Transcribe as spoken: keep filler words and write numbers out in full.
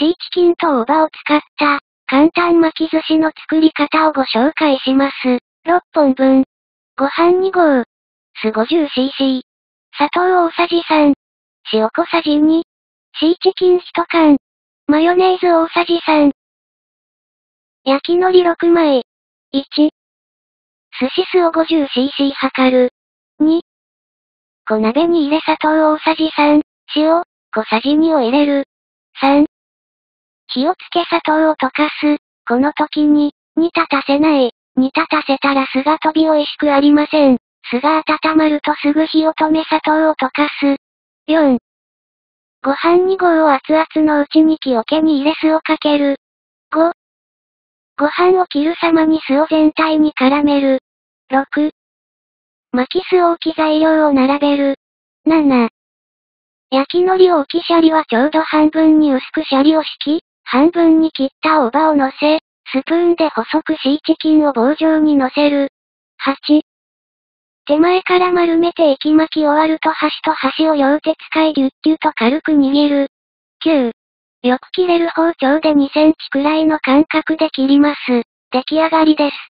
シーチキンと大葉を使った、簡単巻き寿司の作り方をご紹介します。ろっぽんぶん。ご飯に合。酢 ごじゅっシーシー。砂糖大さじさん。塩小さじに。シーチキンいち缶。マヨネーズ大さじさん。焼き海苔ろくまい。いち。寿司酢を ごじゅっシーシー 測る。に。小鍋に入れ砂糖大さじさん、塩、小さじにを入れる。さん。火をつけ砂糖を溶かす。この時に、煮立たせない。煮立たせたら酢が飛び美味しくありません。酢が温まるとすぐ火を止め砂糖を溶かす。よん。ご飯に合を熱々のうちに木桶に入れ酢をかける。ご。ご飯を切る様に酢を全体に絡める。ろく。巻き酢を置き材料を並べる。なな。焼き海苔を置きシャリはちょうど半分に薄くシャリを敷き、半分に切った大葉を乗せ、スプーンで細くシーチキンを棒状に乗せる。はち。手前から丸めて液巻き終わると端と端を両手使いギュッギュと軽く握る。きゅう。よく切れる包丁でにセンチくらいの間隔で切ります。出来上がりです。